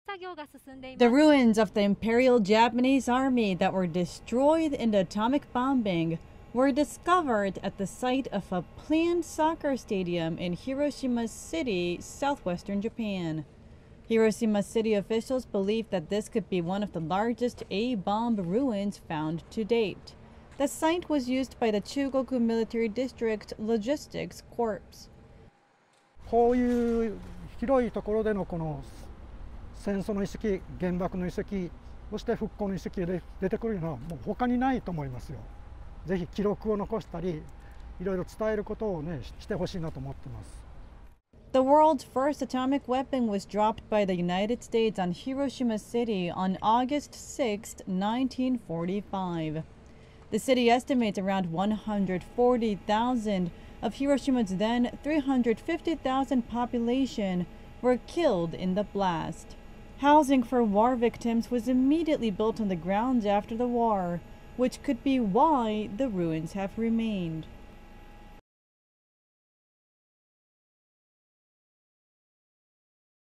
The ruins of the Imperial Japanese Army that were destroyed in the atomic bombing were discovered at the site of a planned soccer stadium in Hiroshima City, southwestern Japan. Hiroshima City officials believe that this could be one of the largest A-bomb ruins found to date. The site was used by the Chugoku Military District Logistics Corps. こういう広いところでのこの戦争の遺跡、原爆の遺跡、そして復興の遺跡で出てくるのはもう他にないと思いますよ。ぜひ記録を残したり、いろいろ伝えることをね、してほしいなと思ってます。 The world's first atomic weapon was dropped by the United States on Hiroshima City on August 6, 1945. The city estimates around 140,000 of Hiroshima's then 350,000 population were killed in the blast. Housing for war victims was immediately built on the grounds after the war, which could be why the ruins have remained.